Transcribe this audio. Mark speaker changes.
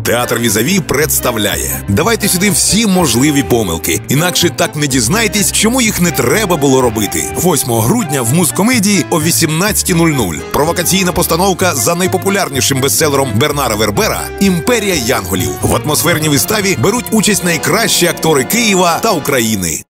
Speaker 1: Театр Візаві представляє. Давайте сюди всі можливі помилки. Інакше так не дізнаєтесь, чому їх не треба було робити. 8 грудня в Музкомедії о 18:00. Провокаційна постановка за найпопулярнішим бестселером Бернара Вербера «Імперія янголів». В атмосферній виставі беруть участь найкращі актори Києва та України.